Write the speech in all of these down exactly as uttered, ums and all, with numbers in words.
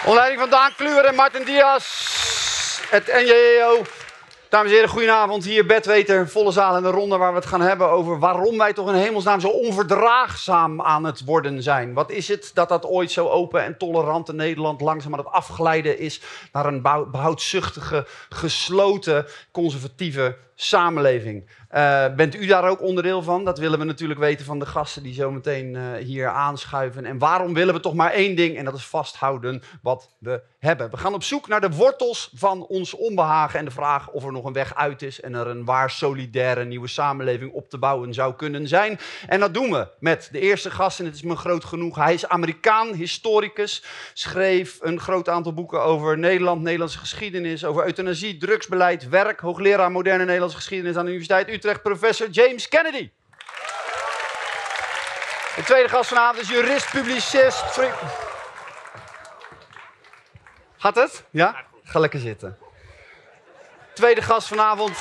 Onder leiding van Daan Kluwer en Martin Diaz. Het N J E O. Dames en heren, goedenavond. Hier Bedweter, volle zaal en een ronde waar we het gaan hebben over waarom wij toch in hemelsnaam zo onverdraagzaam aan het worden zijn. Wat is het dat dat ooit zo open en tolerante Nederland langzaam aan het afglijden is naar een behoudzuchtige, gesloten, conservatieve samenleving. Uh, bent u daar ook onderdeel van? Dat willen we natuurlijk weten van de gasten die zo meteen uh, hier aanschuiven. En waarom willen we toch maar één ding en dat is vasthouden wat we hebben. We gaan op zoek naar de wortels van ons onbehagen en de vraag of er nog een weg uit is en er een waar solidaire nieuwe samenleving op te bouwen zou kunnen zijn. En dat doen we met de eerste gast en het is me groot genoeg. Hij is Amerikaan, historicus, schreef een groot aantal boeken over Nederland, Nederlandse geschiedenis, over euthanasie, drugsbeleid, werk, hoogleraar moderne Nederlandse geschiedenis aan de Universiteit Utrecht, professor James Kennedy. De tweede gast vanavond is jurist, publicist. Sorry. Gaat het? Ja? Ga lekker zitten. Tweede gast vanavond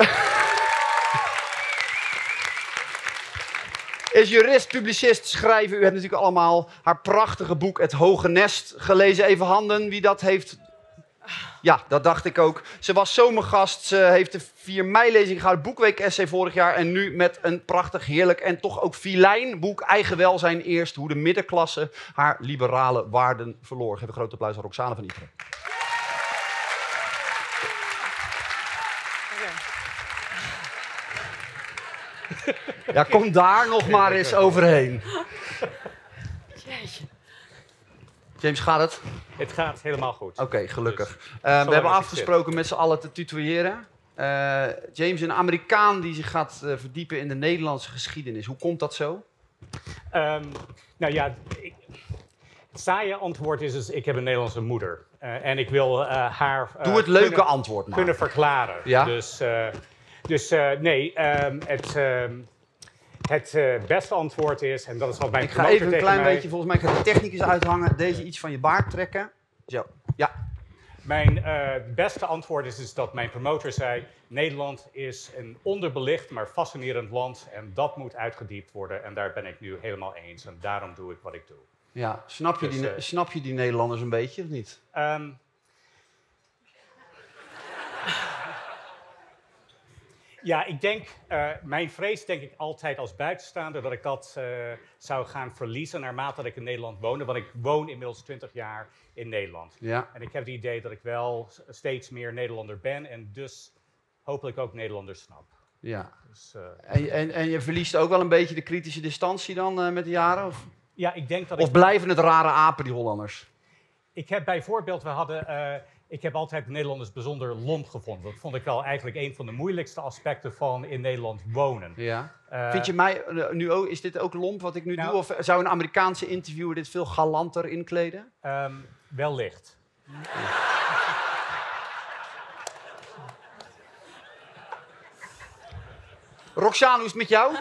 is jurist, publicist, schrijver. U hebt natuurlijk allemaal haar prachtige boek Het Hoge Nest gelezen. Even handen, wie dat heeft. Ja, dat dacht ik ook. Ze was zomergast, ze heeft de vier mei-lezing gehouden, boekweek-essay vorig jaar en nu met een prachtig, heerlijk en toch ook filijn boek Eigen Welzijn Eerst, hoe de middenklasse haar liberale waarden verloor. Geef een groot applaus aan Roxane van Iveren. Ja, kom daar nog maar eens overheen. James, gaat het? Het gaat helemaal goed. Oké, okay, gelukkig. Dus, uh, we hebben afgesproken met z'n allen te tutoyeren. Uh, James, een Amerikaan die zich gaat uh, verdiepen in de Nederlandse geschiedenis. Hoe komt dat zo? Um, nou ja, ik, het saaie antwoord is dus, ik heb een Nederlandse moeder. Uh, en ik wil uh, haar uh, Doe het leuke kunnen, antwoord maar. kunnen verklaren. Ja? Dus, uh, dus uh, nee, um, het... Um, Het uh, beste antwoord is, en dat is wat mijn Ik ga even een klein mij... beetje, volgens mij kan de technicus uithangen, deze iets van je baard trekken. Zo, ja. Mijn uh, beste antwoord is dus dat mijn promotor zei, Nederland is een onderbelicht, maar fascinerend land en dat moet uitgediept worden. En daar ben ik nu helemaal eens en daarom doe ik wat ik doe. Ja, snap je, dus, die, uh, snap je die Nederlanders een beetje, of niet? Um, Ja, ik denk, uh, mijn vrees denk ik altijd als buitenstaander dat ik dat uh, zou gaan verliezen naarmate dat ik in Nederland woonde. Want ik woon inmiddels twintig jaar in Nederland. Ja. En ik heb het idee dat ik wel steeds meer Nederlander ben en dus hopelijk ook Nederlanders snap. Ja. Dus, uh, en, en, en je verliest ook wel een beetje de kritische distantie dan uh, met de jaren? Of, ja, ik denk dat of ik... blijven het rare apen, die Hollanders? Ik heb bijvoorbeeld, we hadden... Uh, Ik heb altijd de Nederlanders bijzonder lomp gevonden. Dat vond ik wel eigenlijk een van de moeilijkste aspecten van in Nederland wonen. Ja. Uh, Vind je mij, nu ook, is dit ook lomp wat ik nu nou, doe? Of zou een Amerikaanse interviewer dit veel galanter inkleden? Um, wellicht. Roxane, hoe is het met jou?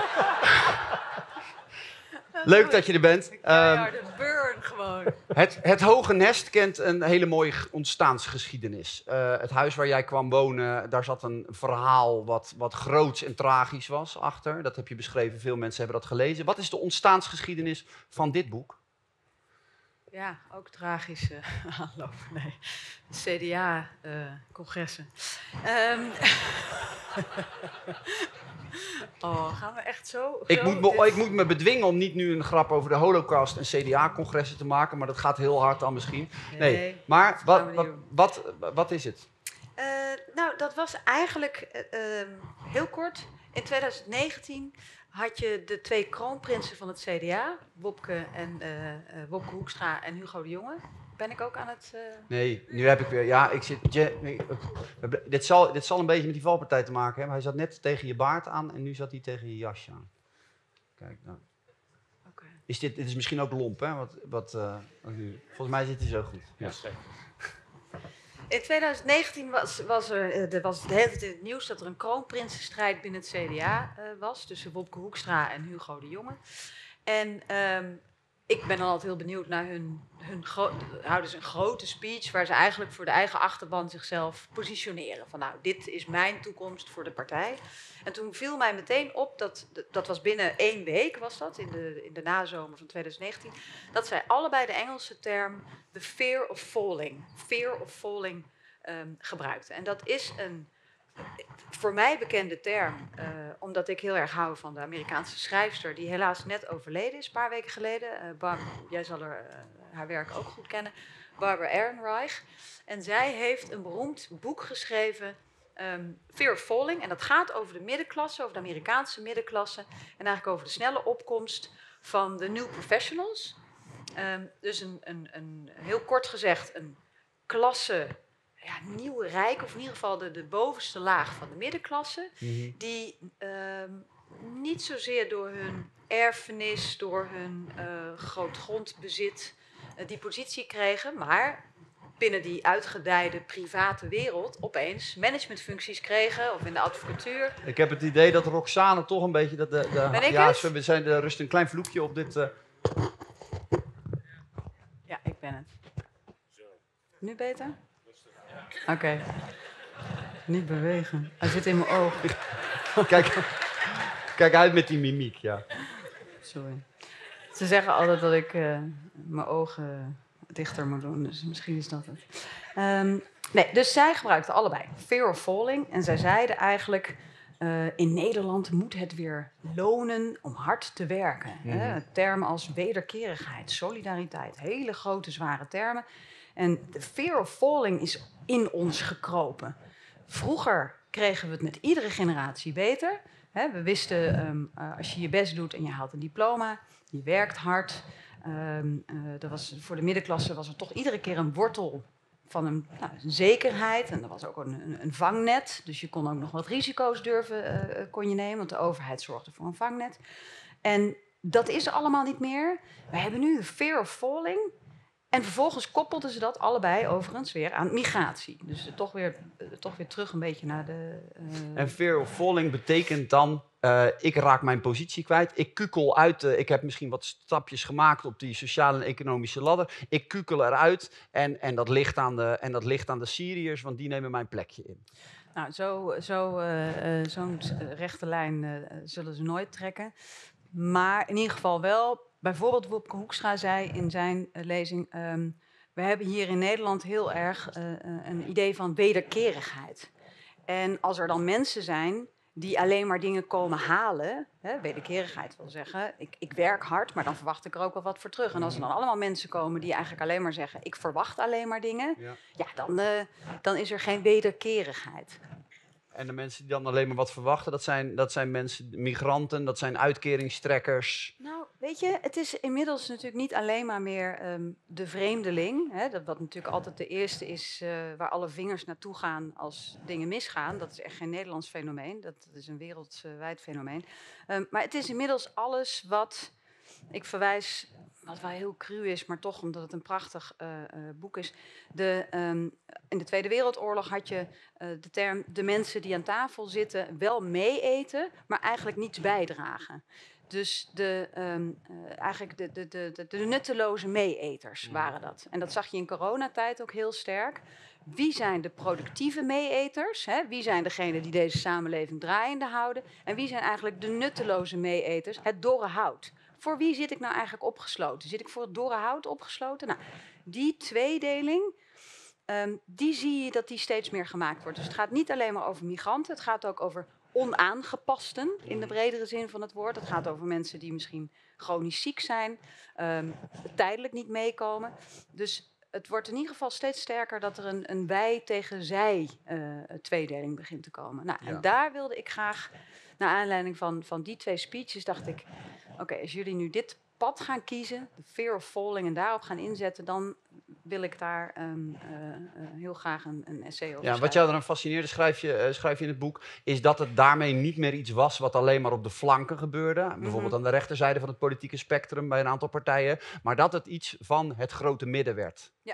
Leuk dat je er bent. Ja, de burn gewoon. Het, het Hoge Nest kent een hele mooie ontstaansgeschiedenis. Uh, het huis waar jij kwam wonen, daar zat een verhaal wat, wat groots en tragisch was achter. Dat heb je beschreven, veel mensen hebben dat gelezen. Wat is de ontstaansgeschiedenis van dit boek? Ja, ook tragische uh, aanloop. Nee, C D A-congressen. Uh, um, oh, gaan we echt zo? Ik zo moet, me, dit... ik moet me bedwingen om niet nu een grap over de Holocaust en C D A-congressen te maken, maar dat gaat heel hard dan misschien. Nee, nee maar wat, wat, wat, wat is het? Uh, nou, dat was eigenlijk uh, uh, heel kort. In twintig negentien had je de twee kroonprinsen van het C D A, Wopke, en, uh, uh, Wopke Hoekstra en Hugo de Jonge. Ben ik ook aan het... Uh... Nee, nu heb ik weer... Ja, ik zit... Je, nee, dit, zal, dit zal een beetje met die valpartij te maken hebben. Hij zat net tegen je baard aan en nu zat hij tegen je jasje aan. Kijk, nou. Okay. Is dit, dit is misschien ook lomp, hè? Wat, wat, uh, wat nu, volgens mij zit hij zo goed. Ja, zeker. In twintig negentien was, was er, er was de hele tijd in het nieuws dat er een kroonprinsenstrijd binnen het C D A uh, was. Tussen Wopke Hoekstra en Hugo de Jonge. En um, ik ben dan altijd heel benieuwd naar hun... hun gro- houden ze een grote speech waar ze eigenlijk voor de eigen achterban zichzelf positioneren. Van nou, dit is mijn toekomst voor de partij. En toen viel mij meteen op, dat, dat was binnen één week, was dat, in de, in de nazomer van twintig negentien, dat zij allebei de Engelse term the fear of falling, fear of falling um, gebruikten. En dat is een voor mij bekende term, uh, omdat ik heel erg hou van de Amerikaanse schrijfster, die helaas net overleden is, een paar weken geleden. Uh, Barb, jij zal er, uh, haar werk ook goed kennen, Barbara Ehrenreich. En zij heeft een beroemd boek geschreven, um, Fear of Falling. En dat gaat over de middenklasse, over de Amerikaanse middenklasse. En eigenlijk over de snelle opkomst van de new professionals. Um, dus een, een, een, heel kort gezegd, een klasse... Ja, nieuwe rijk, of in ieder geval de, de bovenste laag van de middenklasse, mm-hmm. die uh, niet zozeer door hun erfenis, door hun uh, groot grondbezit uh, die positie kregen, maar binnen die uitgedijde private wereld opeens managementfuncties kregen, of in de advocatuur. Ik heb het idee dat Roxane toch een beetje... Dat de, de, ben ik ja, het? we zijn, er rust een klein vloekje op dit... Uh... Ja, ik ben het. Nu beter? Oké. Okay. Niet bewegen. Hij zit in mijn oog. Kijk, kijk uit met die mimiek, ja. Sorry. Ze zeggen altijd dat ik uh, mijn ogen dichter moet doen, dus misschien is dat het. Um, nee, dus zij gebruikten allebei fear of falling. En zij zeiden eigenlijk, uh, in Nederland moet het weer lonen om hard te werken. Mm-hmm. Hè? Termen als wederkerigheid, solidariteit, hele grote, zware termen. En de fear of falling is in ons gekropen. Vroeger kregen we het met iedere generatie beter. He, we wisten, um, uh, als je je best doet en je haalt een diploma, je werkt hard. Um, uh, er was, voor de middenklasse was er toch iedere keer een wortel van een, nou, een zekerheid. En er was ook een, een, een vangnet. Dus je kon ook nog wat risico's durven uh, kon je nemen, want de overheid zorgde voor een vangnet. En dat is er allemaal niet meer. We hebben nu de fear of falling. En vervolgens koppelden ze dat allebei overigens weer aan migratie. Dus uh, toch, weer, uh, toch weer terug een beetje naar de... Uh... En fear of falling betekent dan, uh, ik raak mijn positie kwijt. Ik kukel uit, uh, ik heb misschien wat stapjes gemaakt op die sociale en economische ladder. Ik kukel eruit en, en, dat, ligt aan de, en dat ligt aan de Syriërs, want die nemen mijn plekje in. Nou, zo, zo, uh, uh, zo'n rechte lijn uh, zullen ze nooit trekken. Maar in ieder geval wel... Bijvoorbeeld Wopke Hoekstra zei in zijn uh, lezing... Um, we hebben hier in Nederland heel erg uh, een idee van wederkerigheid. En als er dan mensen zijn die alleen maar dingen komen halen... Hè, wederkerigheid wil zeggen, ik, ik werk hard, maar dan verwacht ik er ook wel wat voor terug. En als er dan allemaal mensen komen die eigenlijk alleen maar zeggen... ik verwacht alleen maar dingen, ja, ja dan, uh, dan is er geen wederkerigheid. En de mensen die dan alleen maar wat verwachten, dat zijn, dat zijn mensen, migranten, dat zijn uitkeringstrekkers. Nou, weet je, het is inmiddels natuurlijk niet alleen maar meer um, de vreemdeling. Hè, dat wat natuurlijk altijd de eerste is uh, waar alle vingers naartoe gaan als dingen misgaan. Dat is echt geen Nederlands fenomeen, dat is een wereldwijd fenomeen. Um, maar het is inmiddels alles wat, ik verwijs... wat wel heel cru is, maar toch omdat het een prachtig uh, uh, boek is. De, um, in de Tweede Wereldoorlog had je uh, de term... de mensen die aan tafel zitten wel meeeten, maar eigenlijk niets bijdragen. Dus de, um, uh, eigenlijk de, de, de, de, de nutteloze meeeters waren dat. En dat zag je in coronatijd ook heel sterk. Wie zijn de productieve meeeters? Hè? Wie zijn degenen die deze samenleving draaiende houden? En wie zijn eigenlijk de nutteloze meeeters? Het dorre hout. Voor wie zit ik nou eigenlijk opgesloten? Zit ik voor het dorre hout opgesloten? Nou, die tweedeling, um, die zie je dat die steeds meer gemaakt wordt. Dus het gaat niet alleen maar over migranten, het gaat ook over onaangepasten in de bredere zin van het woord. Het gaat over mensen die misschien chronisch ziek zijn, um, tijdelijk niet meekomen. Dus het wordt in ieder geval steeds sterker dat er een, een wij tegen zij uh, tweedeling begint te komen. Nou, ja. En daar wilde ik graag, naar aanleiding van, van die twee speeches, dacht ik... Oké, okay, als jullie nu dit pad gaan kiezen, de fear of falling, en daarop gaan inzetten, dan wil ik daar um, uh, uh, heel graag een, een essay over ja, schrijven. Wat jou dan fascineerde, schrijf je, uh, schrijf je in het boek, is dat het daarmee niet meer iets was wat alleen maar op de flanken gebeurde. Mm-hmm. Bijvoorbeeld aan de rechterzijde van het politieke spectrum bij een aantal partijen. Maar dat het iets van het grote midden werd. Ja.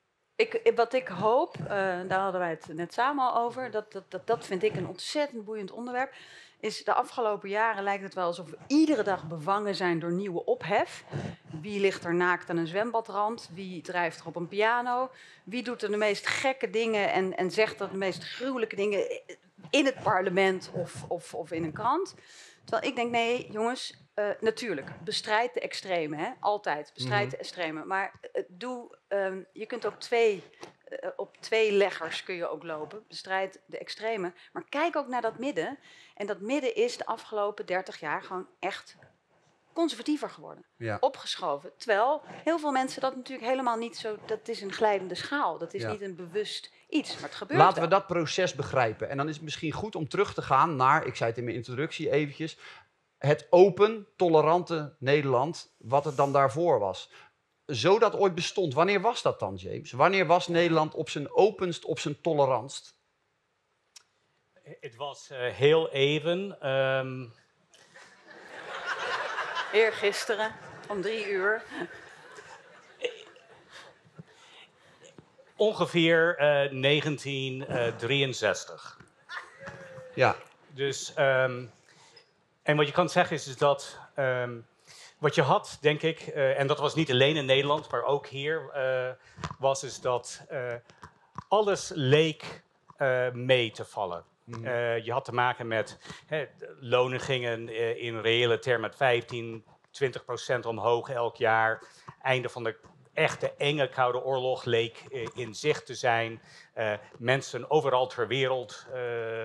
Ik, wat ik hoop, uh, daar hadden wij het net samen al over, dat, dat, dat, dat vind ik een ontzettend boeiend onderwerp. is de afgelopen jaren lijkt het wel alsof we iedere dag bevangen zijn door nieuwe ophef. Wie ligt er naakt aan een zwembadrand? Wie drijft er op een piano? Wie doet er de meest gekke dingen en, en zegt er de meest gruwelijke dingen in het parlement of, of, of in een krant? Terwijl ik denk, nee jongens, uh, natuurlijk, bestrijd de extremen, hè? Altijd, bestrijd mm-hmm. de extremen. Maar uh, doe, um, je kunt ook twee... Uh, op twee leggers kun je ook lopen. Bestrijd de extremen. Maar kijk ook naar dat midden. En dat midden is de afgelopen dertig jaar gewoon echt conservatiever geworden. Ja. Opgeschoven. Terwijl heel veel mensen dat natuurlijk helemaal niet zo... Dat is een glijdende schaal. Dat is ja. niet een bewust iets. Maar het gebeurt Laten wel. we dat proces begrijpen. En dan is het misschien goed om terug te gaan naar... Ik zei het in mijn introductie eventjes. Het open, tolerante Nederland. Wat het dan daarvoor was. Zo dat ooit bestond. Wanneer was dat dan, James? Wanneer was Nederland op zijn openst, op zijn tolerantst? Het was uh, heel even. Um... Eergisteren, om drie uur. Ongeveer uh, negentien drieënzestig. Ja. Dus, um, en wat je kan zeggen is, is dat... Um, Wat je had, denk ik, uh, en dat was niet alleen in Nederland, maar ook hier, uh, was dus dat uh, alles leek uh, mee te vallen. Mm. Uh, je had te maken met hè, lonen gingen uh, in reële termen met vijftien, twintig procent omhoog elk jaar. Einde van de echte enge Koude Oorlog leek uh, in zicht te zijn. Uh, mensen overal ter wereld uh,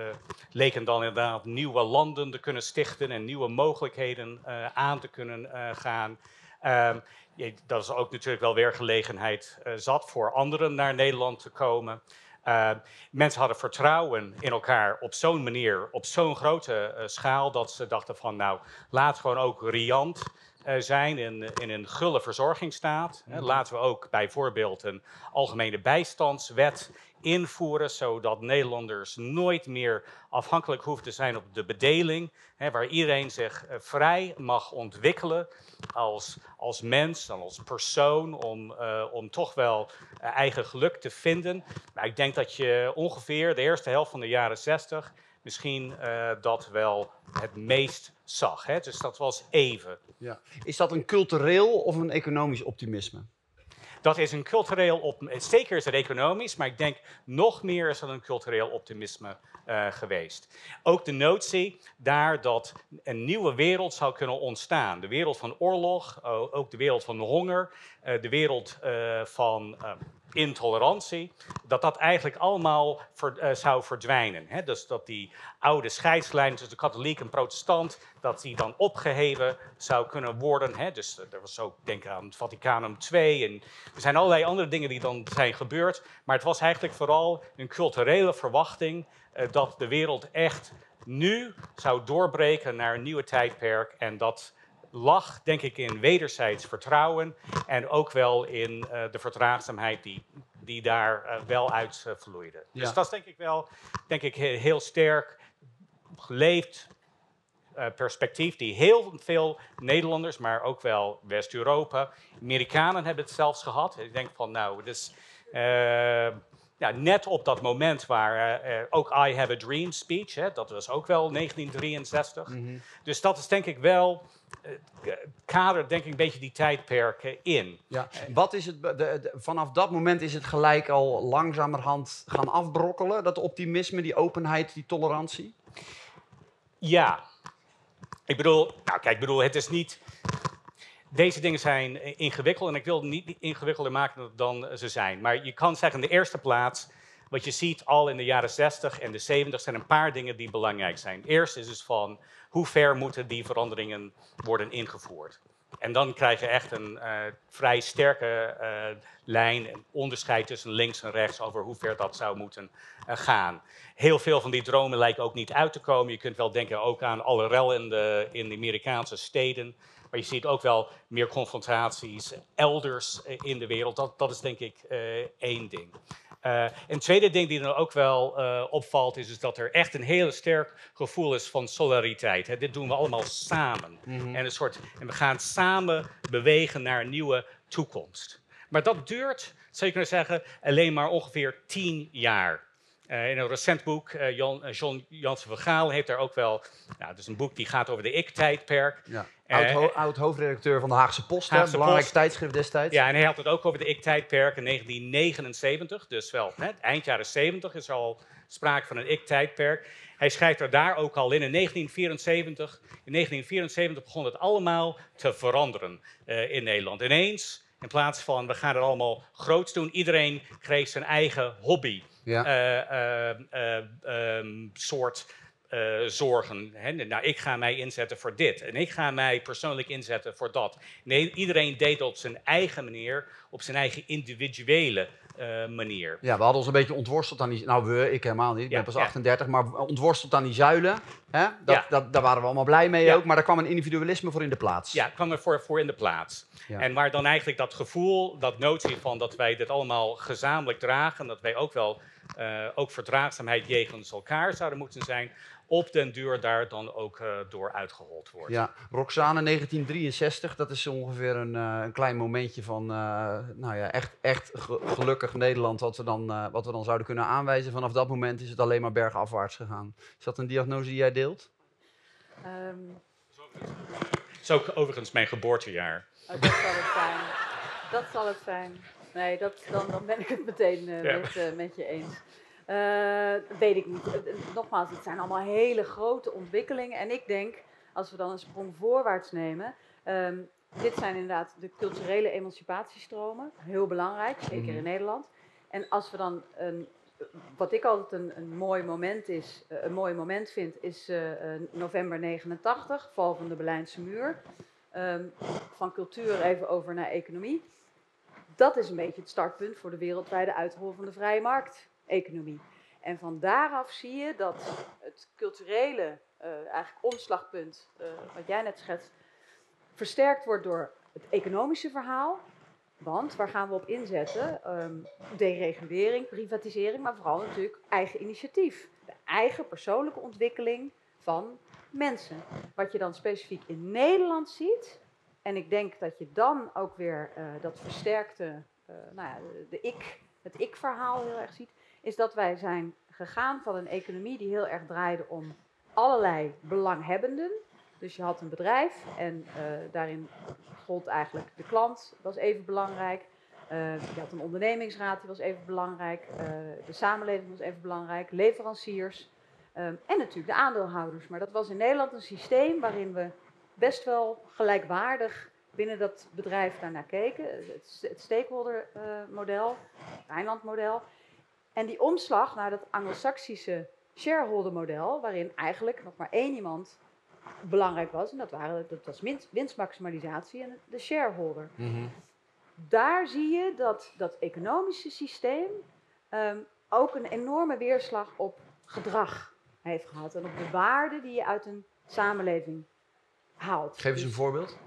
leken dan inderdaad nieuwe landen te kunnen stichten en nieuwe mogelijkheden uh, aan te kunnen uh, gaan. Uh, ja, dat is ook natuurlijk wel weer gelegenheid uh, zat voor anderen naar Nederland te komen. Uh, mensen hadden vertrouwen in elkaar op zo'n manier, op zo'n grote uh, schaal, dat ze dachten van nou, laat gewoon ook riant uh, zijn in, in een gulle verzorgingsstaat. Mm-hmm. Uh, laten we ook bijvoorbeeld een algemene bijstandswet invoeren, zodat Nederlanders nooit meer afhankelijk hoeven te zijn op de bedeling, hè, waar iedereen zich uh, vrij mag ontwikkelen als, als mens, als persoon, om, uh, om toch wel uh, eigen geluk te vinden. Maar ik denk dat je ongeveer de eerste helft van de jaren zestig misschien uh, dat wel het meest zag. Hè? Dus dat was even. Ja. Is dat een cultureel of een economisch optimisme? Dat is een cultureel optimisme. Zeker is het economisch, maar ik denk nog meer is dat een cultureel optimisme uh, geweest. Ook de notie daar dat een nieuwe wereld zou kunnen ontstaan. De wereld van oorlog, uh, ook de wereld van honger, uh, de wereld uh, van uh, intolerantie. Dat dat eigenlijk allemaal ver, uh, zou verdwijnen. Hè? Dus dat die oude scheidslijn tussen de katholiek en protestant, dat die dan opgeheven zou kunnen worden. Hè? Dus uh, er was ook, denk aan het Vaticanum twee en er zijn allerlei andere dingen die dan zijn gebeurd. Maar het was eigenlijk vooral een culturele verwachting uh, dat de wereld echt nu zou doorbreken naar een nieuwe tijdperk. En dat lag, denk ik, in wederzijds vertrouwen en ook wel in uh, de verdraagzaamheid die, die daar uh, wel uit uh, vloeide. Ja. Dus dat is denk ik wel denk ik, heel sterk geleefd uh, perspectief die heel veel Nederlanders, maar ook wel West-Europa, Amerikanen hebben het zelfs gehad. Ik denk van nou, dus uh, ja, net op dat moment waar uh, ook I Have a Dream speech, hè, dat was ook wel negentien drieënzestig. Mm-hmm. Dus dat is denk ik wel, uh, kadert denk ik een beetje die tijdperken in. Ja. Wat is het, de, de, vanaf dat moment is het gelijk al langzamerhand gaan afbrokkelen, dat optimisme, die openheid, die tolerantie? Ja. Ik bedoel, nou kijk, ik bedoel, het is niet... Deze dingen zijn ingewikkeld en ik wil het niet ingewikkelder maken dan ze zijn. Maar je kan zeggen, in de eerste plaats, wat je ziet al in de jaren zestig en de zeventig, zijn een paar dingen die belangrijk zijn. Eerst is dus van, hoe ver moeten die veranderingen worden ingevoerd? En dan krijg je echt een uh, vrij sterke uh, lijn, een onderscheid tussen links en rechts over hoe ver dat zou moeten uh, gaan. Heel veel van die dromen lijken ook niet uit te komen. Je kunt wel denken ook aan alle rel in de, in de Amerikaanse steden. Maar je ziet ook wel meer confrontaties elders in de wereld. Dat, dat is denk ik uh, één ding. Uh, een tweede ding die dan ook wel uh, opvalt is, is dat er echt een heel sterk gevoel is van solidariteit. Hè. Dit doen we allemaal samen. Mm-hmm. En, een soort, en we gaan samen bewegen naar een nieuwe toekomst. Maar dat duurt, zou je kunnen zeggen, alleen maar ongeveer tien jaar. Uh, in een recent boek, uh, Jan, uh, John Jansen van Gaal heeft daar ook wel... Nou, het is een boek die gaat over de ik-tijdperk. Ja. Uh, oud, ho oud hoofdredacteur van de Haagse Post, Haagse hè, belangrijk Post. tijdschrift destijds. Ja, en hij had het ook over de ik-tijdperk in negentien negenenzeventig. Dus wel, hè, eind jaren zeventig is er al sprake van een ik-tijdperk. Hij schrijft er daar ook al in. In negentien vierenzeventig, in negentien vierenzeventig begon het allemaal te veranderen uh, in Nederland. Ineens, in plaats van we gaan het allemaal groots doen, iedereen kreeg zijn eigen hobby. Ja. Uh, uh, uh, um, soort uh, zorgen. Hè? Nou, ik ga mij inzetten voor dit. En ik ga mij persoonlijk inzetten voor dat. Nee, iedereen deed op zijn eigen manier, op zijn eigen individuele uh, manier. Ja, we hadden ons een beetje ontworsteld aan die... Nou, we, ik helemaal niet. Ik ben Ja, pas ja. achtendertig, maar ontworsteld aan die zuilen. Hè? Dat, Ja. dat, daar waren we allemaal blij mee Ja. ook. Maar daar kwam een individualisme voor in de plaats. Ja, kwam er voor, voor in de plaats. Ja. En waar dan eigenlijk dat gevoel, dat notie van dat wij dit allemaal gezamenlijk dragen, dat wij ook wel uh, ook verdraagzaamheid jegens elkaar zouden moeten zijn, op den duur daar dan ook uh, door uitgehold wordt. Ja, Roxane negentien drieënzestig, dat is ongeveer een, uh, een klein momentje van uh, nou ja, echt, echt ge gelukkig Nederland wat we, dan, uh, wat we dan zouden kunnen aanwijzen. Vanaf dat moment is het alleen maar bergafwaarts gegaan. Is dat een diagnose die jij deelt? Um, Dat is ook overigens mijn geboortejaar. Oh, dat zal het zijn. Dat zal het zijn. Nee, dat, dan, dan ben ik het meteen uh, Ja. met, uh, met je eens. Uh, weet ik niet. Uh, nogmaals, het zijn allemaal hele grote ontwikkelingen. En ik denk, als we dan een sprong voorwaarts nemen... Um, dit zijn inderdaad de culturele emancipatiestromen. Heel belangrijk, zeker Mm-hmm. in Nederland. En als we dan... Een, wat ik altijd een, een mooi moment is, uh, een mooi moment vind, is uh, uh, november negenentachtig, val van de Berlijnse muur. Um, van cultuur even over naar economie. Dat is een beetje het startpunt voor de wereldwijde uitrol van de vrije markteconomie. En van daaraf zie je dat het culturele uh, eigenlijk omslagpunt, uh, wat jij net schetst, versterkt wordt door het economische verhaal. Want waar gaan we op inzetten? Um, deregulering, privatisering, maar vooral natuurlijk eigen initiatief. De eigen persoonlijke ontwikkeling van mensen. Wat je dan specifiek in Nederland ziet, en ik denk dat je dan ook weer uh, dat versterkte, uh, nou ja, de, de ik, het ik-verhaal heel erg ziet, is dat wij zijn gegaan van een economie die heel erg draaide om allerlei belanghebbenden. Dus je had een bedrijf en uh, daarin gold eigenlijk de klant, was even belangrijk. Uh, je had een ondernemingsraad, die was even belangrijk. Uh, de samenleving was even belangrijk. Leveranciers. Um, en natuurlijk de aandeelhouders. Maar dat was in Nederland een systeem waarin we best wel gelijkwaardig binnen dat bedrijf daarnaar keken. Het, het stakeholder-model, uh, het Rijnland-model. En die omslag naar dat Anglo-Saxische shareholder-model, waarin eigenlijk nog maar één iemand belangrijk was. En dat, waren, dat was winst, winstmaximalisatie en de shareholder. Mm-hmm. Daar zie je dat dat economische systeem um, ook een enorme weerslag op gedrag heeft gehad. En op de waarden die je uit een samenleving haalt. Geef eens een voorbeeld.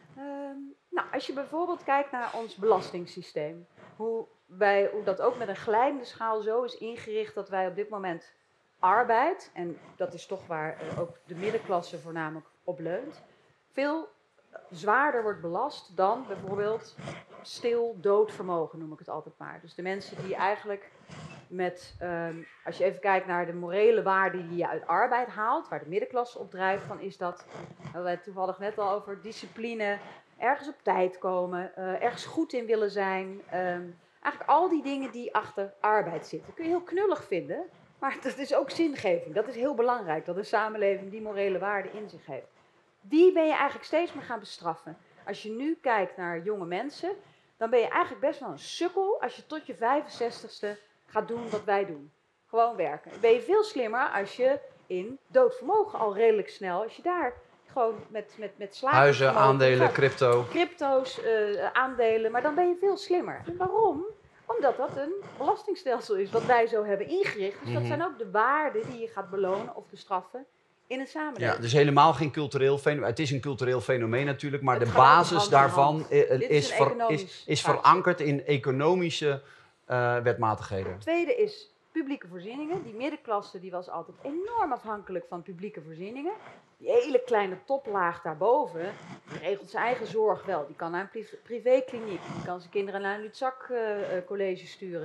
Um, nou, als je bijvoorbeeld kijkt naar ons belastingssysteem. Hoe, wij, hoe dat ook met een glijdende schaal zo is ingericht dat wij op dit moment arbeid, en dat is toch waar uh, ook de middenklasse voornamelijk op leunt, veel zwaarder wordt belast dan bijvoorbeeld stil dood vermogen, noem ik het altijd maar. Dus de mensen die eigenlijk met, um, als je even kijkt naar de morele waarden die je uit arbeid haalt, waar de middenklasse op drijft, dan is dat, we hadden het toevallig net al over, discipline, ergens op tijd komen, uh, ergens goed in willen zijn. Um, eigenlijk al die dingen die achter arbeid zitten. Kun je heel knullig vinden, maar dat is ook zingeving. Dat is heel belangrijk, dat een samenleving die morele waarden in zich heeft. Die ben je eigenlijk steeds meer gaan bestraffen. Als je nu kijkt naar jonge mensen, dan ben je eigenlijk best wel een sukkel als je tot je vijfenzestigste gaat doen wat wij doen. Gewoon werken. Dan ben je veel slimmer als je in doodvermogen al redelijk snel, als je daar gewoon met, met, met slagen... Huizen, aandelen, gaat, crypto. Crypto's, uh, aandelen, maar dan ben je veel slimmer. En waarom? Omdat dat een belastingstelsel is wat wij zo hebben ingericht. Dus dat zijn ook de waarden die je gaat belonen of bestraffen in een samenleving. Ja, dus helemaal geen cultureel fenomeen. Het is een cultureel fenomeen natuurlijk, maar Het de gaat hand basis in daarvan hand. is, Dit is is, een ver, economisch is, is vraagstuk. verankerd in economische uh, wetmatigheden. Het tweede is publieke voorzieningen. Die middenklasse die was altijd enorm afhankelijk van publieke voorzieningen. Die hele kleine toplaag daarboven, die regelt zijn eigen zorg wel. Die kan naar een privékliniek, die kan zijn kinderen naar een Luzak uh, college sturen.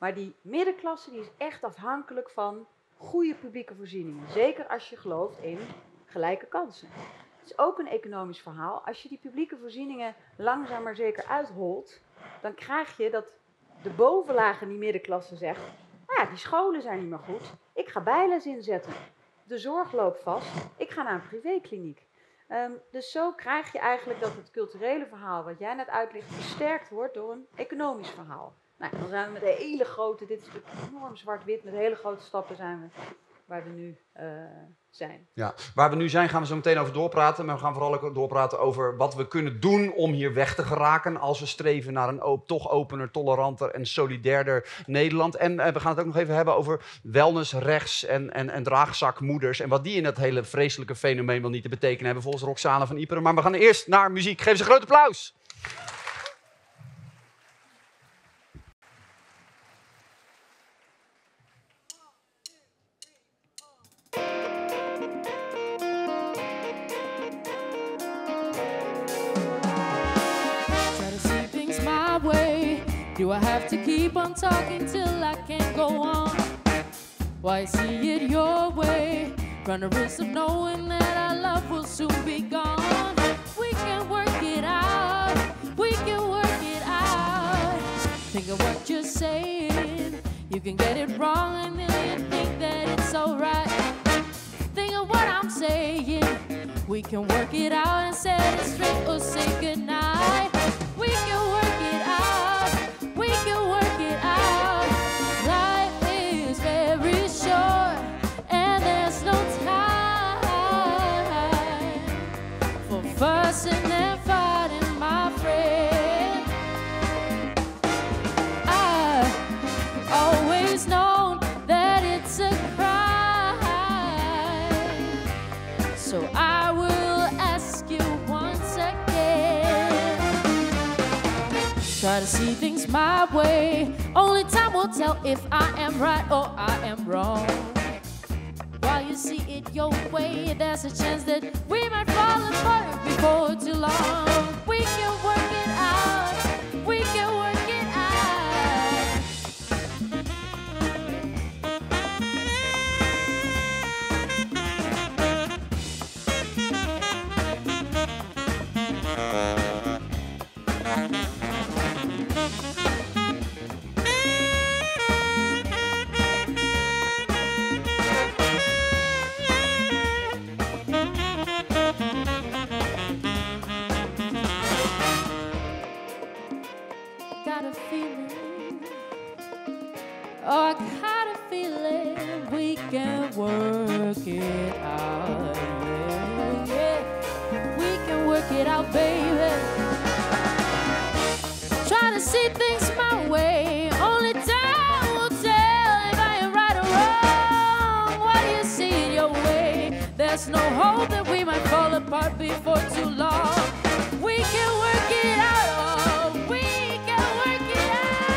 Maar die middenklasse die is echt afhankelijk van goede publieke voorzieningen. Zeker als je gelooft in gelijke kansen. Het is ook een economisch verhaal. Als je die publieke voorzieningen langzaam maar zeker uitholt, dan krijg je dat de bovenlaag in die middenklasse zegt, nou ja, die scholen zijn niet meer goed, ik ga bijles inzetten. De zorg loopt vast, ik ga naar een privékliniek. Um, dus zo krijg je eigenlijk dat het culturele verhaal wat jij net uitlegt versterkt wordt door een economisch verhaal. Nou, dan zijn we met een hele grote, dit is enorm zwart-wit, met hele grote stappen zijn we waar we nu uh, zijn. Ja, waar we nu zijn gaan we zo meteen over doorpraten. Maar we gaan vooral ook doorpraten over wat we kunnen doen om hier weg te geraken als we streven naar een op, toch opener, toleranter en solidairder Nederland. En uh, we gaan het ook nog even hebben over wellness, rechts en, en, en draagzakmoeders. En wat die in dat hele vreselijke fenomeen wel niet te betekenen hebben volgens Roxane van Iperen. Maar we gaan eerst naar muziek. Geef ze een groot applaus. Do I have to keep on talking till I can't go on? Why see it your way? Run the risk of knowing that our love will soon be gone. We can work it out, we can work it out. Think of what you're saying, you can get it wrong and then you think that it's alright. Think of what I'm saying, we can work it out and set it straight or say goodnight. We can work it out, we can work it out. Life is very short and there's no time for fussing and fighting, my friend. I've always known that it's a crime, so I will ask you once again. Try to see things my way. Only time will tell if I am right or I am wrong. While you see it your way, there's a chance that we might fall apart before too long. We can work it out, we can work it out. Got a feeling, oh, I got a feeling we can work it out, yeah, yeah. We can work it out, baby. Try to see things my way, only time will tell if I am right or wrong. While you see it your way, there's no hope that we might fall apart before too long. We can work it out, oh, we can work it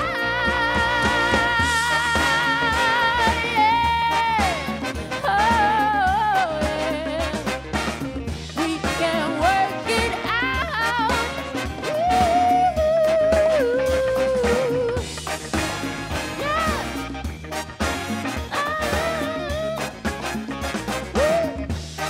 out, yeah. Oh, yeah. We can work it out. Ooh, yeah. Ah. Ooh.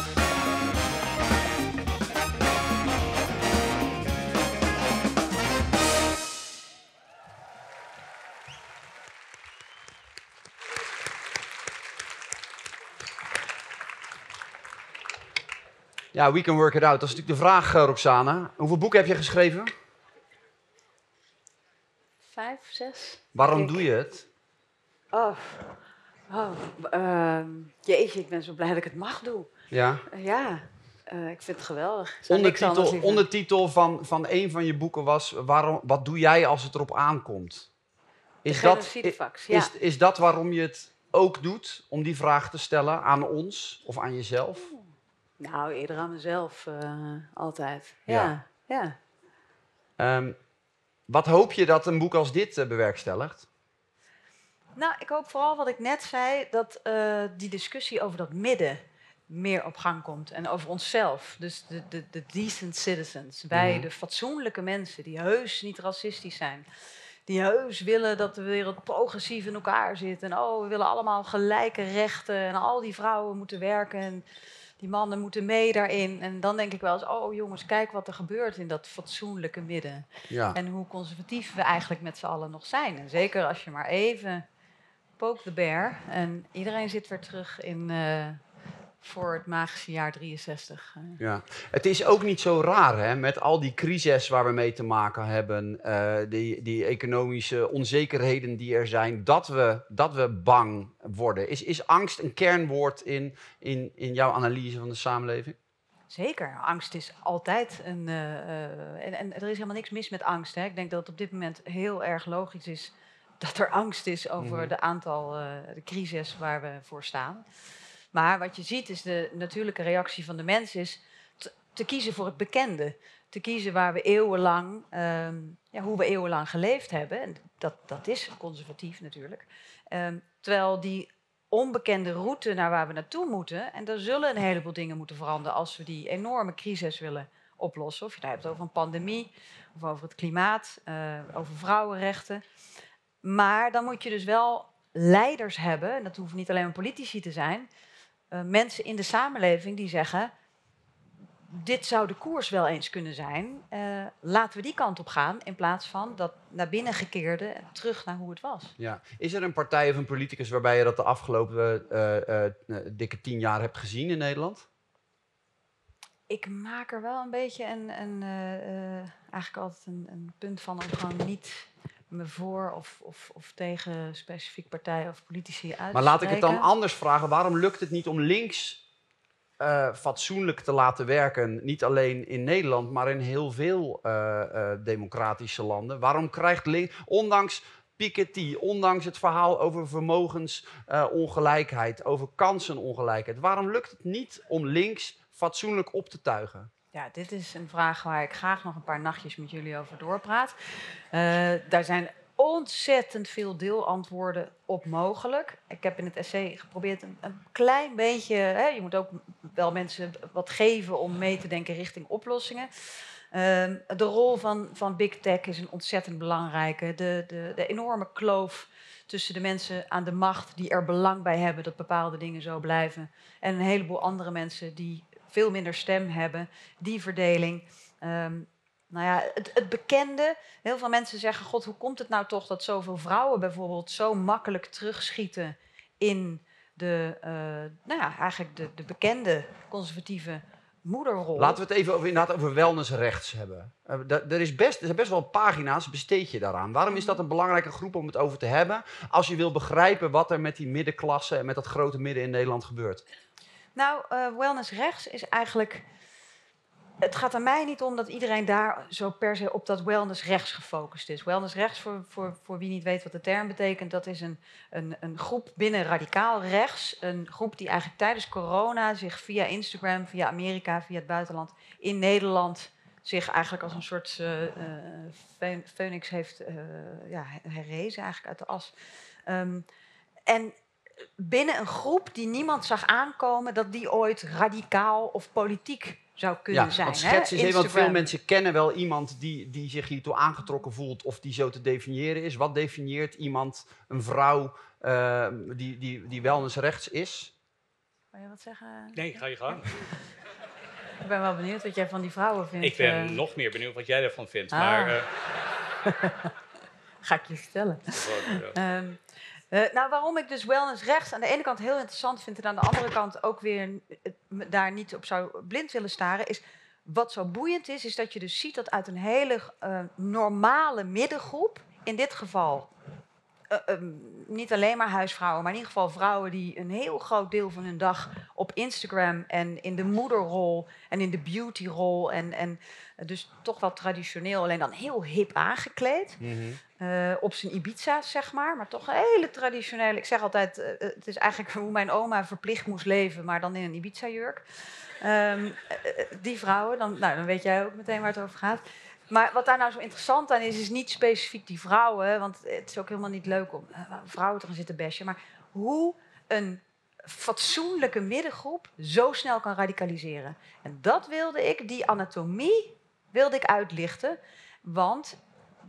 Ja, we can work it out. Dat is natuurlijk de vraag, uh, Roxane. Hoeveel boeken heb je geschreven? Vijf, zes. Waarom denk ik. doe je het? Oh, oh ehm, jeetje, ik ben zo blij dat ik het mag doen. Ja. Uh, ja, uh, ik vind het geweldig. Ik zou niks anders Ondertitel, liever- ondertitel van, van een van je boeken was, waarom, wat doe jij als het erop aankomt? Is De dat, genocidefax, ja. is, is dat waarom je het ook doet, om die vraag te stellen aan ons of aan jezelf? Nou, eerder aan mezelf, uh, altijd. Ja. Ja, ja. Um, wat hoop je dat een boek als dit uh, bewerkstelligt? Nou, ik hoop vooral wat ik net zei, dat uh, die discussie over dat midden meer op gang komt. En over onszelf. Dus de, de, de decent citizens. Wij, Mhm. de fatsoenlijke mensen die heus niet racistisch zijn. die heus willen dat de wereld progressief in elkaar zit. En oh, we willen allemaal gelijke rechten en al die vrouwen moeten werken en die mannen moeten mee daarin. En dan denk ik wel eens, oh jongens, kijk wat er gebeurt in dat fatsoenlijke midden. Ja. En hoe conservatief we eigenlijk met z'n allen nog zijn. En zeker als je maar even poke the bear en iedereen zit weer terug in... Uh, voor het magische jaar drieënzestig. Ja. Het is ook niet zo raar, hè, met al die crises waar we mee te maken hebben, uh, die, die economische onzekerheden die er zijn, dat we, dat we bang worden. Is, is angst een kernwoord in, in, in jouw analyse van de samenleving? Zeker. Angst is altijd een... Uh, uh, en, en er is helemaal niks mis met angst. Hè. Ik denk dat het op dit moment heel erg logisch is dat er angst is over mm-hmm. de aantal uh, de crises waar we voor staan. Maar wat je ziet is de natuurlijke reactie van de mens is te, te kiezen voor het bekende. Te kiezen waar we eeuwenlang, um, ja, hoe we eeuwenlang geleefd hebben. En dat, dat is conservatief natuurlijk. Um, terwijl die onbekende route naar waar we naartoe moeten, en daar zullen een heleboel dingen moeten veranderen als we die enorme crisis willen oplossen. Of je het hebt over een pandemie, of over het klimaat, uh, over vrouwenrechten. Maar dan moet je dus wel leiders hebben, en dat hoeven niet alleen maar politici te zijn, Uh, mensen in de samenleving die zeggen, dit zou de koers wel eens kunnen zijn. Uh, laten we die kant op gaan in plaats van dat naar binnen gekeerde terug naar hoe het was. Ja. Is er een partij of een politicus waarbij je dat de afgelopen uh, uh, dikke tien jaar hebt gezien in Nederland? Ik maak er wel een beetje een, een, uh, uh, eigenlijk altijd een, een punt van om gewoon niet me voor of, of, of tegen specifiek partijen of politici uit te Maar laat ik het dan spreken. anders vragen. Waarom lukt het niet om links uh, fatsoenlijk te laten werken? Niet alleen in Nederland, maar in heel veel uh, uh, democratische landen. Waarom krijgt links, ondanks Piketty, ondanks het verhaal over vermogensongelijkheid, uh, over kansenongelijkheid, waarom lukt het niet om links fatsoenlijk op te tuigen? Ja, dit is een vraag waar ik graag nog een paar nachtjes met jullie over doorpraat. Uh, daar zijn ontzettend veel deelantwoorden op mogelijk. Ik heb in het essay geprobeerd een, een klein beetje... Hè, je moet ook wel mensen wat geven om mee te denken richting oplossingen. Uh, de rol van, van big tech is een ontzettend belangrijke. De, de, de enorme kloof tussen de mensen aan de macht die er belang bij hebben dat bepaalde dingen zo blijven, en een heleboel andere mensen die veel minder stem hebben, die verdeling. Um, nou ja, het, het bekende, heel veel mensen zeggen, god, hoe komt het nou toch dat zoveel vrouwen bijvoorbeeld zo makkelijk terugschieten in de, uh, nou ja, eigenlijk de, de bekende conservatieve moederrol. Laten we het even over, inderdaad over wellnessrechts hebben. Uh, d- er, is best, er zijn best wel pagina's, besteed je daaraan. Waarom is dat een belangrijke groep om het over te hebben, als je wil begrijpen wat er met die middenklasse en met dat grote midden in Nederland gebeurt? Nou, uh, wellness rechts is eigenlijk... Het gaat aan mij niet om dat iedereen daar zo per se op dat wellness rechts gefocust is. Wellness rechts, voor, voor, voor wie niet weet wat de term betekent, dat is een, een, een groep binnen radicaal rechts. Een groep die eigenlijk tijdens corona zich via Instagram, via Amerika, via het buitenland, in Nederland zich eigenlijk als een soort uh, uh, phoenix heeft uh, ja, herrezen eigenlijk uit de as. Um, en binnen een groep die niemand zag aankomen dat die ooit radicaal of politiek zou kunnen ja, zijn. Want schets eens even, want Instagram. veel mensen kennen wel iemand die, die zich hiertoe aangetrokken voelt of die zo te definiëren is. Wat definieert iemand, een vrouw, uh, die, die, die wellnessrechts is? Wil je wat zeggen? Nee, ga je gang. Ik ben wel benieuwd wat jij van die vrouwen vindt. Ik ben uh... nog meer benieuwd wat jij ervan vindt. Ah. Maar, uh... Ga ik je vertellen. um, Uh, nou, waarom ik dus wellness rechts aan de ene kant heel interessant vind en aan de andere kant ook weer uh, daar niet op zou blind willen staren, is wat zo boeiend is, is dat je dus ziet dat uit een hele uh, normale middengroep, in dit geval uh, um, niet alleen maar huisvrouwen, maar in ieder geval vrouwen die een heel groot deel van hun dag op Instagram en in de moederrol en in de beautyrol en, en uh, dus toch wel traditioneel, alleen dan heel hip aangekleed. Mm-hmm. Uh, op zijn Ibiza's, zeg maar, maar toch een hele traditionele. Ik zeg altijd, uh, het is eigenlijk hoe mijn oma verplicht moest leven, maar dan in een Ibiza-jurk. Um, uh, die vrouwen, dan, nou, dan weet jij ook meteen waar het over gaat. Maar wat daar nou zo interessant aan is, is niet specifiek die vrouwen, want het is ook helemaal niet leuk om uh, vrouwen te gaan zitten bashen, maar hoe een fatsoenlijke middengroep zo snel kan radicaliseren. En dat wilde ik, die anatomie wilde ik uitlichten, want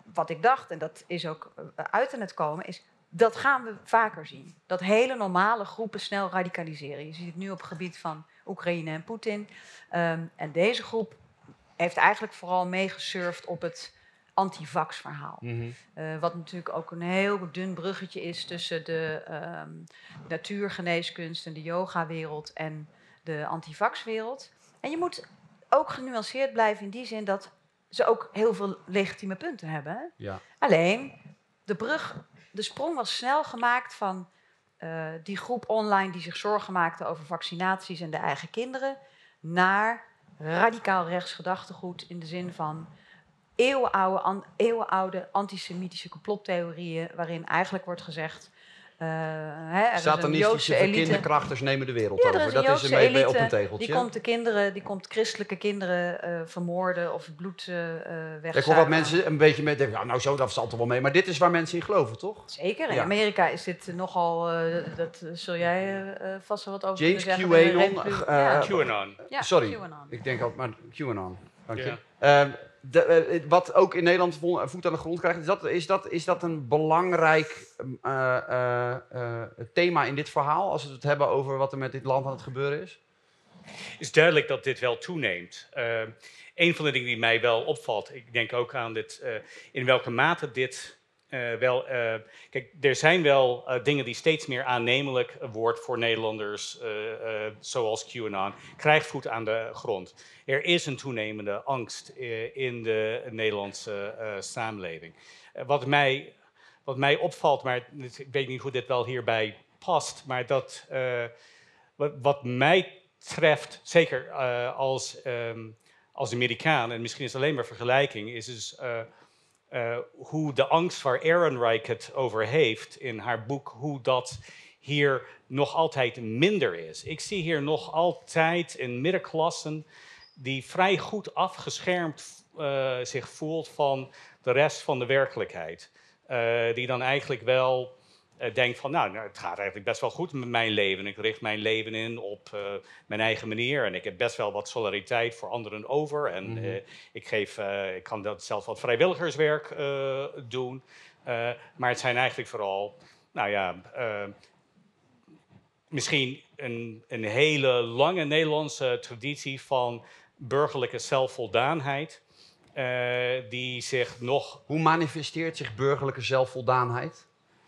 wat ik dacht, en dat is ook uh, uit aan het komen, is dat gaan we vaker zien. Dat hele normale groepen snel radicaliseren. Je ziet het nu op het gebied van Oekraïne en Poetin. Um, en deze groep heeft eigenlijk vooral meegesurfd op het antivax-verhaal. Mm-hmm. uh, wat natuurlijk ook een heel dun bruggetje is tussen de um, natuurgeneeskunst en de yoga-wereld en de antivax-wereld. En je moet ook genuanceerd blijven in die zin dat ze ook heel veel legitieme punten hebben. Hè? Ja. Alleen, de brug, de sprong was snel gemaakt van uh, die groep online die zich zorgen maakte over vaccinaties en de eigen kinderen, naar radicaal rechts gedachtegoed in de zin van eeuwenoude, an, eeuwenoude antisemitische complottheorieën, waarin eigenlijk wordt gezegd, Uh, hè, er Satanistische kinderkrachters nemen de wereld ja, over. Is dat is een elite, op een tegeltje. Die komt de kinderen, die komt christelijke kinderen uh, vermoorden of bloed uh, wegzuigen. Ik hoor wat mensen een beetje met denken, nou zo, dat valt er wel mee. Maar dit is waar mensen in geloven, toch? Zeker. In ja. Amerika is dit nogal, uh, dat zul jij uh, vast wel wat over James zeggen. QAnon. Uh, ja. QAnon. Ja, Sorry, QAnon. ik denk altijd maar QAnon. Dank je. Ja. Uh, De, uh, wat ook in Nederland voet aan de grond krijgt, is dat, is dat, is dat een belangrijk uh, uh, uh, thema in dit verhaal, als we het hebben over wat er met dit land aan het gebeuren is? Het is duidelijk dat dit wel toeneemt. Uh, een van de dingen die mij wel opvalt, ik denk ook aan dit, uh, in welke mate dit uh, wel... Uh, kijk, er zijn wel uh, dingen die steeds meer aannemelijk wordt voor Nederlanders, uh, uh, zoals QAnon, krijgt voet aan de grond. Er is een toenemende angst uh, in de Nederlandse uh, samenleving. Uh, wat, mij, wat mij opvalt, maar ik weet niet hoe dit wel hierbij past, maar dat uh, wat, wat mij treft, zeker uh, als, um, als Amerikaan, en misschien is het alleen maar vergelijking, is dus uh, uh, hoe de angst waar Ehrenreich het over heeft in haar boek, hoe dat hier nog altijd minder is. Ik zie hier nog altijd een middenklasse die vrij goed afgeschermd uh, zich voelt van de rest van de werkelijkheid. Uh, die dan eigenlijk wel uh, denkt van, nou, nou, het gaat eigenlijk best wel goed met mijn leven. Ik richt mijn leven in op uh, mijn eigen manier. En ik heb best wel wat solidariteit voor anderen over. En mm-hmm. uh, ik, geef, uh, ik kan dat zelf wat vrijwilligerswerk uh, doen. Uh, maar het zijn eigenlijk vooral, nou ja... Uh, misschien een, een hele lange Nederlandse traditie van burgerlijke zelfvoldaanheid, uh, die zich nog... Hoe manifesteert zich burgerlijke zelfvoldaanheid?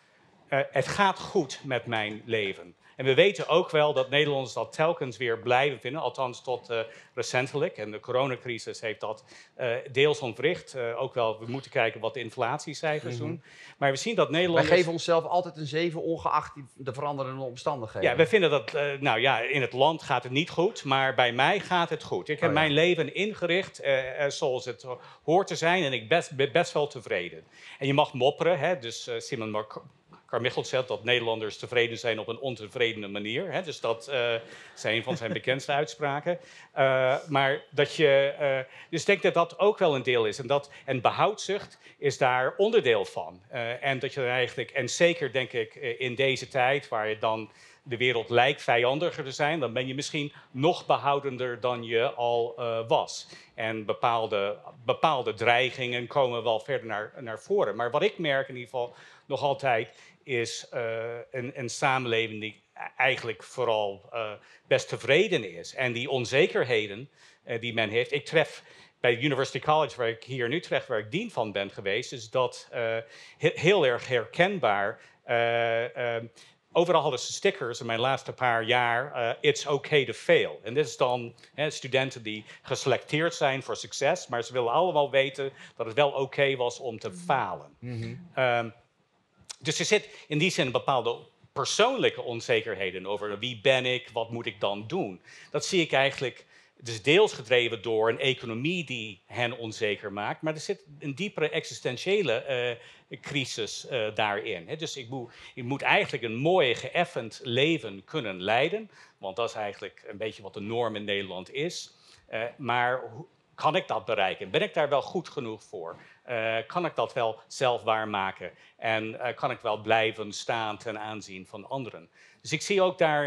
Uh, het gaat goed met mijn leven. En we weten ook wel dat Nederlanders dat telkens weer blijven vinden, althans tot uh, recentelijk. En de coronacrisis heeft dat uh, deels ontwricht. Uh, ook wel, we moeten kijken wat de inflatiecijfers mm-hmm. doen. Maar we zien dat Nederlanders... Wij geven onszelf altijd een zeven, ongeacht de veranderende omstandigheden. Ja, we vinden dat, uh, nou ja, in het land gaat het niet goed, maar bij mij gaat het goed. Ik heb oh, ja. mijn leven ingericht uh, uh, zoals het hoort te zijn en ik best, ben best wel tevreden. En je mag mopperen, hè, dus uh, Simon Mark... Carmichael zegt dat Nederlanders tevreden zijn op een ontevredene manier. Hè? Dus dat uh, is een van zijn bekendste uitspraken. Uh, maar dat je... Uh, dus ik denk dat dat ook wel een deel is. En, dat, en behoudzucht is daar onderdeel van. Uh, en dat je er eigenlijk... En zeker denk ik in deze tijd waar je dan... de wereld lijkt vijandiger te zijn, dan ben je misschien nog behoudender dan je al uh, was. En bepaalde, bepaalde dreigingen komen wel verder naar, naar voren. Maar wat ik merk in ieder geval nog altijd is uh, een, een samenleving die eigenlijk vooral uh, best tevreden is. En die onzekerheden uh, die men heeft. Ik tref bij University College, waar ik hier nu terecht, waar ik dean van ben geweest, is dat uh, he- heel erg herkenbaar. Uh, uh, Overal hadden ze stickers in mijn laatste paar jaar, uh, it's okay to fail. En dit is dan hè, studenten die geselecteerd zijn voor succes, maar ze willen allemaal weten dat het wel oké okay was om te falen. Mm-hmm. Um, dus er zit in die zin een bepaalde persoonlijke onzekerheden over wie ben ik, wat moet ik dan doen. Dat zie ik eigenlijk, het is deels gedreven door een economie die hen onzeker maakt, maar er zit een diepere existentiële uh, crisis uh, daarin. He, dus ik moet, ik moet eigenlijk een mooi, geëffend leven kunnen leiden, want dat is eigenlijk een beetje wat de norm in Nederland is. Uh, maar hoe kan ik dat bereiken? Ben ik daar wel goed genoeg voor? Uh, kan ik dat wel zelf waarmaken? En uh, kan ik wel blijven staan ten aanzien van anderen? Dus ik zie ook daar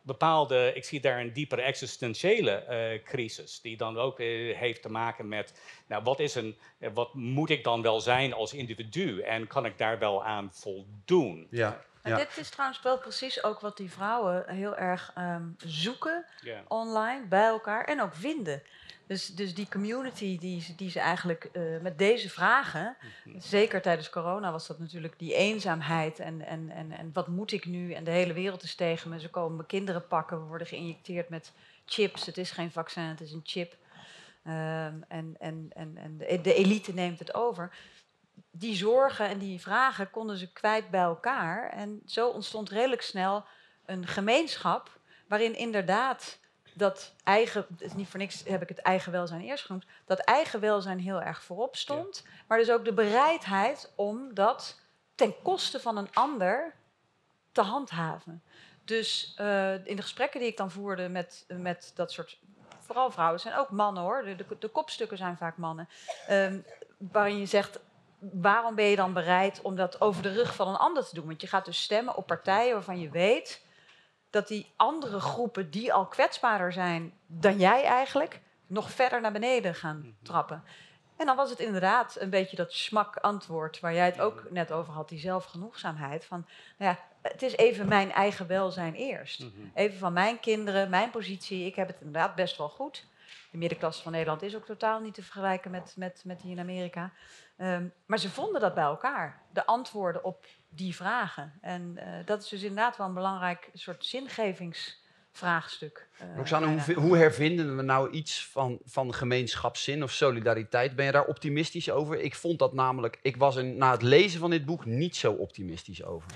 bepaalde, ik zie daar een diepere existentiële uh, crisis, die dan ook uh, heeft te maken met, nou, wat, is een, uh, wat moet ik dan wel zijn als individu en kan ik daar wel aan voldoen? Ja. En Ja. dit is trouwens wel precies ook wat die vrouwen heel erg um, zoeken Yeah. online, bij elkaar en ook vinden. Dus, dus die community die, ze- die ze eigenlijk uh, met deze vragen, Mhm. zeker tijdens corona was dat natuurlijk die eenzaamheid en, en, en, en wat moet ik nu? En de hele wereld is tegen me, ze komen mijn kinderen pakken, we worden geïnjecteerd met chips. Het is geen vaccin, het is een chip. Um, en en, en, en de, de elite neemt het over. Die zorgen en die vragen konden ze kwijt bij elkaar. En zo ontstond redelijk snel een gemeenschap waarin inderdaad dat eigen, het is niet voor niks heb ik het eigen welzijn eerst genoemd, dat eigen welzijn heel erg voorop stond. Ja. Maar dus ook de bereidheid om dat ten koste van een ander te handhaven. Dus uh, in de gesprekken die ik dan voerde met, met dat soort, vooral vrouwen, zijn ook mannen hoor, de, de, de kopstukken zijn vaak mannen, um, waarin je zegt, waarom ben je dan bereid om dat over de rug van een ander te doen? Want je gaat dus stemmen op partijen waarvan je weet dat die andere groepen die al kwetsbaarder zijn dan jij eigenlijk, nog verder naar beneden gaan trappen. En dan was het inderdaad een beetje dat smak antwoord waar jij het ook net over had, die zelfgenoegzaamheid. Van, nou ja, het is even mijn eigen welzijn eerst. Mm-hmm. Even van mijn kinderen, mijn positie. Ik heb het inderdaad best wel goed. De middenklasse van Nederland is ook totaal niet te vergelijken met, met, met die in Amerika. Um, maar ze vonden dat bij elkaar, de antwoorden op die vragen. En uh, dat is dus inderdaad wel een belangrijk soort zingevingsvraagstuk. Uh, Roxanne, hoe, hoe hervinden we nou iets van, van gemeenschapszin of solidariteit? Ben je daar optimistisch over? Ik vond dat namelijk, ik was er na het lezen van dit boek niet zo optimistisch over.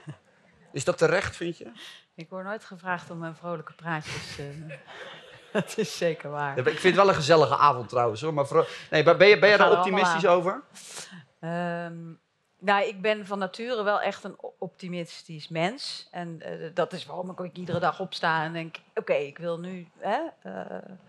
Is dat terecht, vind je? Ik word nooit gevraagd om mijn vrolijke praatjes... Uh, dat is zeker waar. Ja, ik vind het wel een gezellige avond trouwens, hoor. Maar voor, nee, ben je, ben je daar optimistisch over? Um, nou, ik ben van nature wel echt een optimistisch mens. En uh, dat is waarom ik ook iedere dag opsta en denk, oké, okay, ik wil nu... Hè, uh,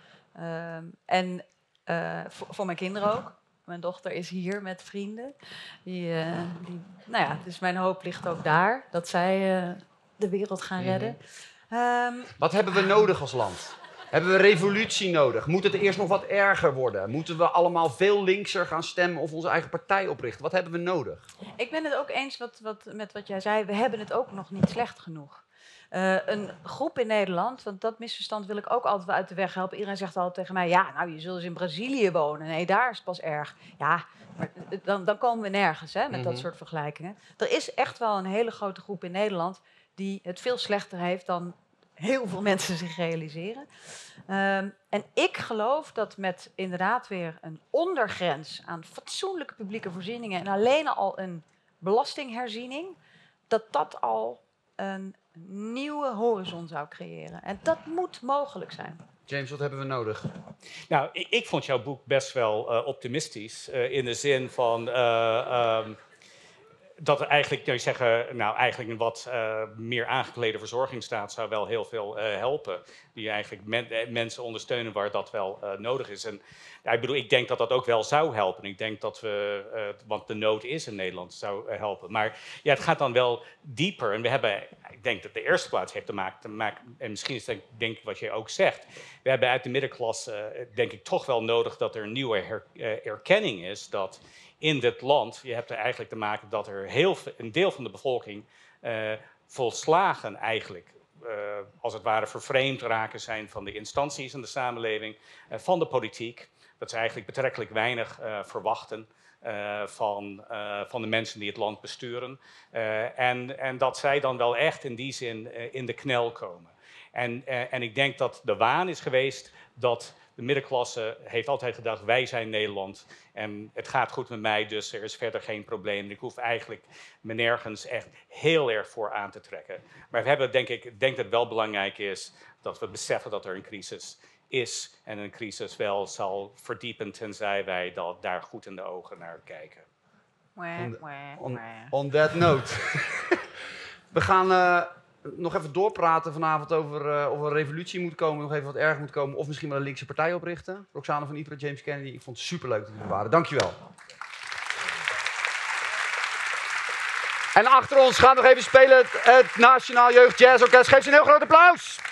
uh, en uh, voor, voor mijn kinderen ook. Mijn dochter is hier met vrienden. Die, uh, die, nou ja, dus mijn hoop ligt ook daar. Dat zij uh, de wereld gaan mm-hmm. redden. Um, Wat hebben we nodig als land? Hebben we revolutie nodig? Moet het eerst nog wat erger worden? Moeten we allemaal veel linkser gaan stemmen of onze eigen partij oprichten? Wat hebben we nodig? Ik ben het ook eens wat, wat, met wat jij zei. We hebben het ook nog niet slecht genoeg. Uh, een groep in Nederland, want dat misverstand wil ik ook altijd wel uit de weg helpen. Iedereen zegt altijd tegen mij, ja, nou, je zult eens in Brazilië wonen. Nee, daar is het pas erg. Ja, maar dan, dan komen we nergens hè, met mm-hmm. dat soort vergelijkingen. Er is echt wel een hele grote groep in Nederland die het veel slechter heeft dan heel veel mensen zich realiseren. Um, en ik geloof dat met inderdaad weer een ondergrens aan fatsoenlijke publieke voorzieningen en alleen al een belastingherziening, dat dat al een nieuwe horizon zou creëren. En dat moet mogelijk zijn. James, wat hebben we nodig? Nou, ik, ik vond jouw boek best wel uh, optimistisch. Uh, in de zin van... Uh, um, dat er eigenlijk, kun je zeggen, nou eigenlijk een wat uh, meer aangeklede verzorgingsstaat zou wel heel veel uh, helpen. Die eigenlijk men, mensen ondersteunen waar dat wel uh, nodig is. En ja, ik bedoel, ik denk dat dat ook wel zou helpen. Ik denk dat we, uh, want de nood is in Nederland, zou uh, helpen. Maar ja, het gaat dan wel dieper. En we hebben, ik denk dat de eerste plaats heeft te maken, te maken en misschien is het denk ik wat je ook zegt. We hebben uit de middenklasse, uh, denk ik, toch wel nodig dat er een nieuwe her, uh, erkenning is dat in dit land, je hebt er eigenlijk te maken dat er heel een deel van de bevolking uh, volslagen eigenlijk, uh, als het ware, vervreemd raken zijn van de instanties in de samenleving, uh, van de politiek. Dat ze eigenlijk betrekkelijk weinig uh, verwachten uh, van, uh, van de mensen die het land besturen. Uh, en, en dat zij dan wel echt in die zin uh, in de knel komen. En, uh, en ik denk dat de waan is geweest dat de middenklasse heeft altijd gedacht, wij zijn Nederland en het gaat goed met mij, dus er is verder geen probleem. Ik hoef eigenlijk me nergens echt heel erg voor aan te trekken. Maar we hebben, denk ik, ik denk dat het wel belangrijk is dat we beseffen dat er een crisis is en een crisis wel zal verdiepen tenzij wij dat daar goed in de ogen naar kijken. On, on, on that note. We gaan... Uh... nog even doorpraten vanavond over uh, of er een revolutie moet komen, nog even wat erger moet komen, of misschien wel een linkse partij oprichten. Roxanne van Ypres, James Kennedy, ik vond het superleuk dat jullie er waren. Dankjewel. En achter ons gaat nog even spelen het, het Nationaal Jeugd Jazz Orkest. Geef ze een heel groot applaus.